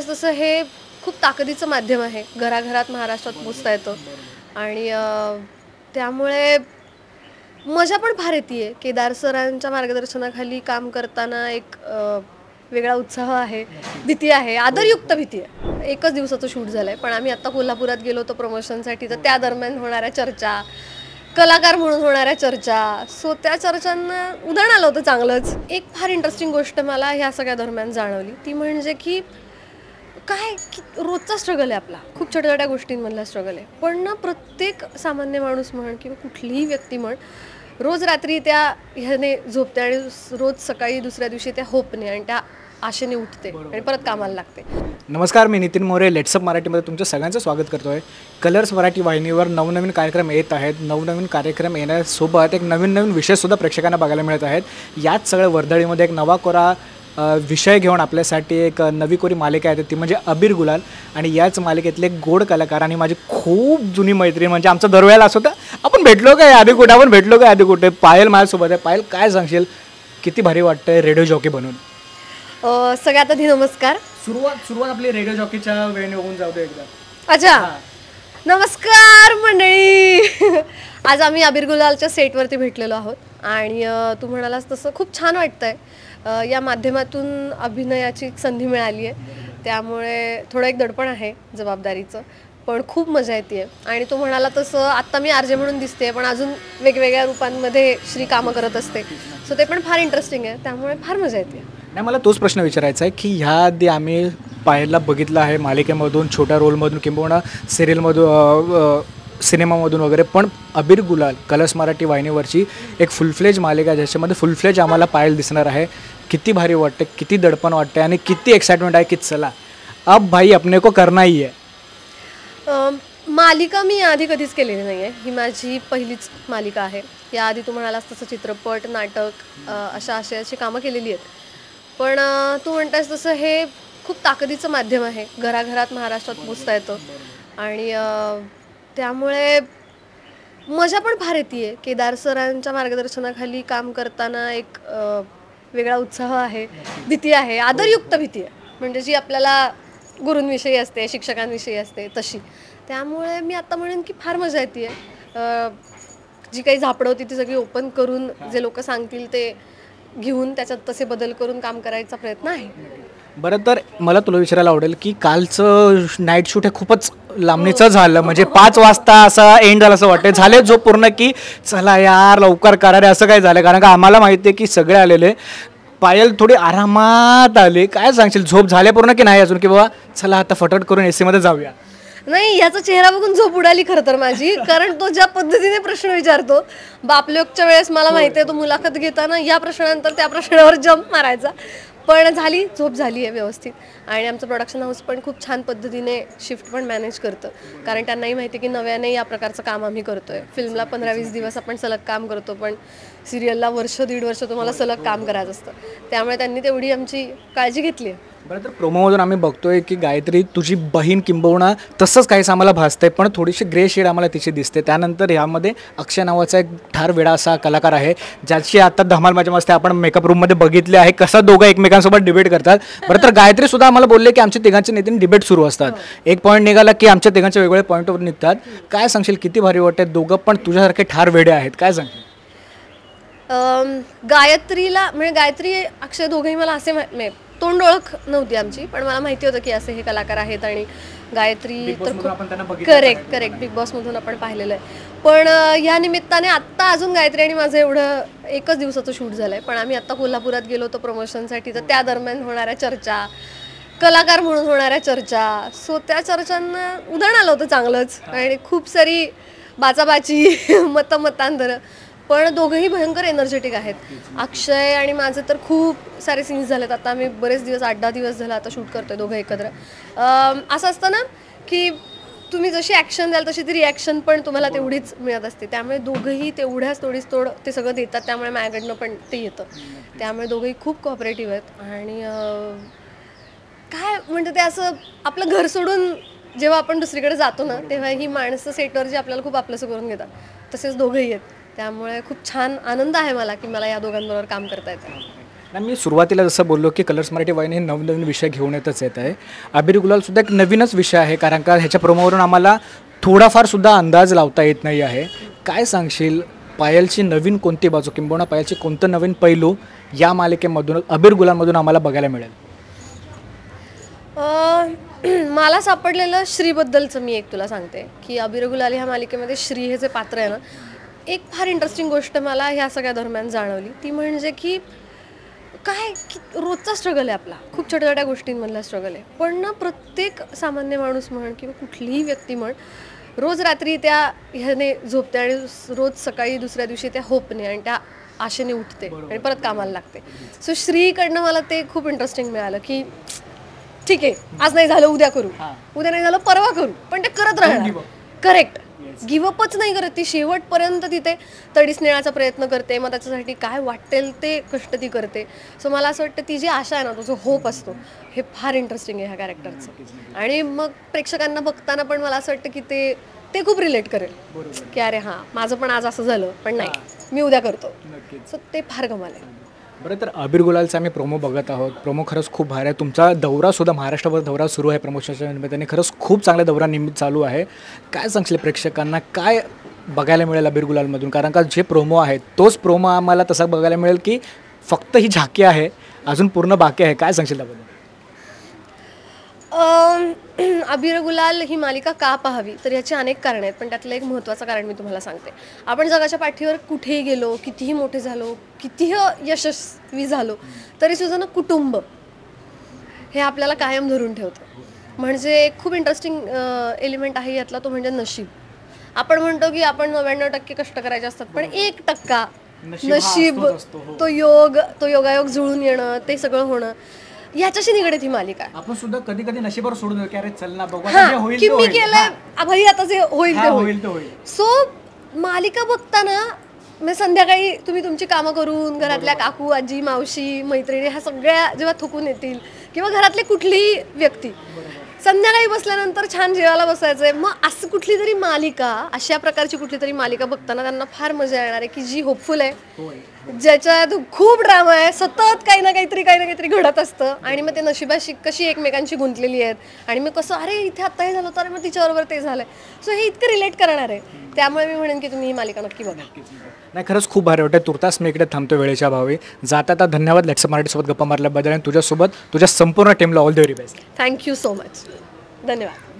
म्हणतायस तसं हे खूप ताकदीचं माध्यम आहे. घराघरात महाराष्ट्रात पोचता येतं आणि त्यामुळे मजा पण फार येते. केदार सरांच्या मार्गदर्शनाखाली काम करताना एक वेगळा उत्साह आहे, भीती आहे, आदरयुक्त भीती आहे. एकच दिवसाचं शूट झालंय, पण आम्ही आत्ता कोल्हापुरात गेलो होतो प्रमोशनसाठी, तर त्या दरम्यान होणाऱ्या चर्चा, कलाकार म्हणून होणाऱ्या चर्चा, सो त्या चर्चांना उधाण आलं होतं चांगलंच. एक फार इंटरेस्टिंग गोष्ट मला ह्या सगळ्या दरम्यान जाणवली, ती म्हणजे की काय की रोजचा स्ट्रगल आहे आपला, खूप छोट्या छोट्या गोष्टींमधला स्ट्रगल आहे. पण ना प्रत्येक सामान्य माणूस म्हण किंवा कुठलीही व्यक्ती म्हण रोज रात्री त्या ह्याने झोपते आणि रोज सकाळी दुसऱ्या दिवशी त्या होपने आणि त्या आशेने उठते आणि परत कामाला लागते. नमस्कार, मी नितीन मोरे. लेट्सअप मराठीमध्ये तुमचं सगळ्यांचं स्वागत करतो आहे. कलर्स मराठी वाहिनीवर नवनवीन कार्यक्रम येत आहेत. नवनवीन कार्यक्रम येण्यासोबत एक नवीन विषयसुद्धा प्रेक्षकांना बघायला मिळत आहेत. याच सगळ्या वर्दळीमध्ये एक नवा कोरा विषय घेऊन आपल्यासाठी एक नवी कोरी मालिका आहे, ती म्हणजे अबीर गुलाल. आणि याच मालिकेतले गोड कलाकार आणि माझी खूप जुनी मैत्रीण, म्हणजे आमचं दरवेळेला असं होतं, आपण भेटलो काय आधी कुठे, आपण भेटलो काय आधी कुठे. पायल माझ्यासोबत आहे. पायल, काय सांगशील, किती भारी वाटतंय रेडिओ जॉकी बनून? सगळ्यात आधी नमस्कार. सुरुवात आपली रेडिओ जॉकीच्या वेळेने होऊन जाऊ दे एकदा. अच्छा, नमस्कार मंडळी. आज आम्ही अबीर गुलालच्या सेटवरती भेटलेलो आहोत आणि तू म्हणालास तसं खूप छान वाटतंय. या माध्यमातून अभिनयाची संधी मिळाली आहे, त्यामुळे थोडं एक दडपण आहे जबाबदारीचं, पण खूप मजा येते. आणि तो म्हणाला तसं आत्ता मी आरजे म्हणून दिसते, पण अजून वेगवेगळ्या रूपांमध्ये श्री कामं करत असते, सो ते पण फार इंटरेस्टिंग आहे, त्यामुळे फार मजा येते. नाही, मला तोच प्रश्न विचारायचा आहे की ह्या आधी आम्ही पायलला बघितलं आहे मालिकेमधून, छोट्या रोलमधून किंबहुना सिरियलमधून, सिनेमामधून वगैरे, पण अबीर गुलाल कलर्स मराठी वाहिनीवरची एक फुलफ्लेज मालिका, ज्याच्यामध्ये फुलफ्लेज आम्हाला पायल दिसणार आहे. किती भारी वाटते, किती दडपण वाटते आणि किती एक्साइटमेंट आहे की चला अब भाई अपने को करना ही आहे. मालिका मी आधी कधीच केलेली नाही आहे, ही माझी पहिलीच मालिका आहे. याआधी तू म्हणालास तसं चित्रपट, नाटक अशा आशयाची कामं केलेली आहेत, पण तू म्हणतास तसं हे खूप ताकदीचं माध्यम आहे. घराघरात महाराष्ट्रात पोचता येतं आणि त्यामुळे मजा पण फार येते. केदार सरांच्या मार्गदर्शनाखाली काम करताना एक वेगळा उत्साह आहे, भीती आहे, आदरयुक्त भीती आहे, म्हणजे जी आपल्याला गुरूंविषयी असते, शिक्षकांविषयी असते तशी. त्यामुळे मी आता म्हणेन की फार मजा येते. जी काही झापडं होती ती सगळी ओपन करून जे लोक सांगतील ते घेऊन त्याच्यात तसे बदल करून काम करायचा प्रयत्न आहे. बरं, तर मला तुला विचारायला आवडेल की कालचं नाईट शूट हे खूपच लांबणीचं झालं, म्हणजे 5 वाजता असा एंड झाला असं वाटतं. झाले जो पूर्ण की चला यार लवकर करा रे असं काय झालं? कारण का आम्हाला माहिती आहे की सगळे आलेले. पायल थोडी आरामात आली, काय सांगशील, झोप झाले पूर्ण की नाही अजून, की बाबा चला आता फटाफट करून एसी मध्ये जाऊया? नाही, याचा चेहरा बघून झोप उडाली खरं तर माझी, कारण तो ज्या पद्धतीने प्रश्न विचारतो, बापलोकच्या वेळेस मला माहिती आहे तो मुलाखत घेताना या प्रश्नानंतर त्या प्रश्नावर जंप मारायचा. पण झाली झोप, झाली आहे व्यवस्थित. आणि आमचं प्रोडक्शन हाऊस पण खूप छान पद्धतीने शिफ्ट पण मॅनेज करतं, कारण त्यांनाही माहिती आहे की नव्याने या प्रकारचं काम आम्ही करतोय. फिल्मला 15-20 दिवस आपण सलग काम करतो, पण सिरियलला वर्ष 1.5 वर्ष तुम्हाला सलग काम करायचं असतं, त्यामुळे त्यांनी तेवढी आमची काळजी घेतली आहे. बरं, तर प्रोमोमधून आम्ही बघतोय की गायत्री तुझी बहीण किंबहुना तसंच काहीच आम्हाला भासतंय, पण थोडीशी ग्रे शेड आम्हाला तिची दिसते. त्यानंतर ह्यामध्ये अक्षय नावाचा एक ठार वेडा असा कलाकार आहे, ज्याची आता धमाल माझ्या मस्त आपण मेकअप रूममध्ये बघितले आहे कसा दोघं एकमेकांसोबत डिबेट करतात. बरं, तर गायत्री सुद्धा आम्हाला बोलले की आमच्या तिघांचे नेते डिबेट सुरू असतात, एक पॉईंट निघाला की आमच्या तिघांचे वेगवेगळे पॉईंटवर निघतात. काय सांगशील, किती भारी वाटते, दोघं पण तुझ्यासारखे ठार वेडे आहेत, काय सांगशील? गायत्रीला म्हणजे गायत्री अक्षय दोघंही मला असे तोंड ओळख नव्हती आमची, पण मला माहिती होतं की असे हे कलाकार आहेत. आणि गायत्री तर खूप करेक्ट बिग बॉसमधून आपण पाहिलेलं आहे. पण या निमित्ताने आत्ता अजून गायत्री आणि माझं एवढं एकच दिवसाचं शूट झालं आहे, पण आम्ही आत्ता कोल्हापुरात गेलो होतो प्रमोशनसाठी, तर त्या दरम्यान होणाऱ्या चर्चा, कलाकार म्हणून होणाऱ्या चर्चा, सो त्या चर्चांना उधाण आलं होतं चांगलंच. आणि खूप सारी बाचाबाची मतांतरं, पण दोघंही भयंकर एनर्जेटिक आहेत. अक्षय आणि माझे तर खूप सारे सीन्स झालेत आता, आम्ही बरेच दिवस 8-10 दिवस झाला आता शूट करतोय दोघं एकत्र. असं असतं ना की तुम्ही जशी ॲक्शन द्याल तशी ती रिॲक्शन पण तुम्हाला तेवढीच मिळत असते, त्यामुळे दोघंही तेवढ्याच थोडीच ते सगळं देतात, त्यामुळे माझ्याकडनं पण ते येतं. त्यामुळे दोघंही खूप कोऑपरेटिव्ह आहेत. आणि काय म्हणतं ते, असं आपलं घर सोडून जेव्हा आपण दुसरीकडे जातो ना, तेव्हा ही माणसं सेटवर जी आपल्याला खूप आपलंसं करून घेतात, तसेच दोघंही आहेत. त्यामुळे खूप छान आनंद आहे मला की मला या दोघांबरोबर काम करता येतं. नाही, मी सुरुवातीला जसं बोललो की कलर्स मराठी वाहिनी हे नवनवीन विषय घेऊन येत आहे. अबीर गुलालसुद्धा एक नवीनच विषय आहे, कारण का ह्याच्या प्रोमोवरून आम्हाला थोडाफारसुद्धा अंदाज लावता येत नाही आहे. काय सांगशील, पायलची नवीन कोणती बाजू किंबहुना पायलची कोणतं नवीन पैलू या मालिकेमधून अबीर गुलालमधून आम्हाला बघायला मिळेल? मला सापडलेलं श्रीबद्दलचं मी एक तुला सांगते की अबीर गुलाल ह्या मालिकेमध्ये श्री हे जे पात्र आहे ना, एक फार इंटरेस्टिंग गोष्ट मला ह्या सगळ्या दरम्यान जाणवली. ती म्हणजे की काय की रोजचा स्ट्रगल आहे आपला, खूप छोट्या छोट्या गोष्टींमधला स्ट्रगल आहे. पण ना प्रत्येक सामान्य माणूस म्हण किंवा कुठलीही व्यक्ती म्हण रोज रात्री त्या ह्याने झोपते आणि रोज सकाळी दुसऱ्या दिवशी त्या होपने आणि त्या आशेने उठते आणि परत कामाला लागते. सो श्रीकडनं मला ते खूप इंटरेस्टिंग मिळालं की ठीक आहे, आज नाही झालं उद्या करू, उद्या नाही झालं परवा करू, पण ते करत राहणार. करेक्ट, गिवअपच नाही करत ती, शेवटपर्यंत तिथे तडीस नेण्याचा प्रयत्न करते. मग त्याच्यासाठी काय वाटेल ते कष्ट ती करते. सो मला असं वाटतं ती जी आशा आहे ना, तो जो होप असतो, हे फार इंटरेस्टिंग आहे ह्या कॅरेक्टरचं. आणि मग प्रेक्षकांना बघताना पण मला असं वाटतं की ते खूप रिलेट करेल की अरे हां, माझं पण आज असं झालं, पण नाही मी उद्या करतो. सो ते फार कमाल आहे. बरं, तर अबीर गुलालचा आम्ही प्रोमो बघत आहोत. प्रोमो खरंच खूप भारी आहे. तुमचा दौरासुद्धा महाराष्ट्रभर दौरा सुरू आहे प्रमोशनच्या निमित्ताने. खरंच खूप चांगला दौरा निमित्त चालू आहे. काय सांगशील प्रेक्षकांना, काय बघायला मिळेल अबीर गुलालमधून? कारण का जे प्रोमो आहे तोच प्रोमो आम्हाला तसा बघायला मिळेल की फक्त ही झाकी आहे, अजून पूर्ण बाकी आहे. काय सांगशील त्याबद्दल? अबीर गुलाल ही मालिका का पाहावी, तर याची अनेक कारणं आहेत, पण त्यातलं एक महत्त्वाचं कारण मी तुम्हाला सांगते. आपण जगाच्या पाठीवर कुठेही गेलो, कितीही मोठे झालो, कितीही यशस्वी झालो, तरीसुद्धा ना कुटुंब हे आपल्याला कायम धरून ठेवतं. म्हणजे एक खूप इंटरेस्टिंग एलिमेंट आहे यातला, तो म्हणजे नशीब. आपण म्हणतो की आपण 99% कष्ट करायचे असतात, पण 1% नशीब, तो योगायोग जुळून येणं, ते सगळं होणं, ह्याच्याशी निगडीत ही मालिका आहे. आपण सुद्धा कधी कधी नशिबावर सोडून देऊ की अरे चल ना बघू, की मी केलंय भाई, आता जे होईल ते होईल. सो मालिका बघताना म्हणजे संध्याकाळी तुम्ही तुमची कामं करून घरातल्या काकू, आजी, मावशी, मैत्रिणी ह्या सगळ्या जेव्हा थकून येतील किंवा घरातली कुठलीही व्यक्ती संध्याकाळी बसल्यानंतर छान जेवायला बसायचंय, मग असं कुठली तरी मालिका, अशा प्रकारची कुठली तरी मालिका बघताना त्यांना फार मजा येणार आहे की जी होपफुल आहे, ज्याच्यात खूप ड्रामा आहे, सतत काही ना काहीतरी घडत असतं. आणि मग ते नशिबाशी कशी एकमेकांशी गुंतलेली आहेत आणि मग कसं अरे इथे आता हे झालं तर मग तिच्याबरोबर ते झालंय. सो हे इतकं रिलेट करणार आहे. त्यामुळे मी म्हणेन की तुम्ही ही मालिका नक्की बघा. नाही, खरंच खूप भारी वाटतं. तुर्तास मी इकडे थांबतो वेळेच्या भावी. जाता धन्यवाद लेट्स मराठीसोबत गप्पा मारल्याबद्दल आणि तुझ्यासोबत तुझ्या संपूर्ण टीमला all the very best. Thank you so much. धन्यवाद.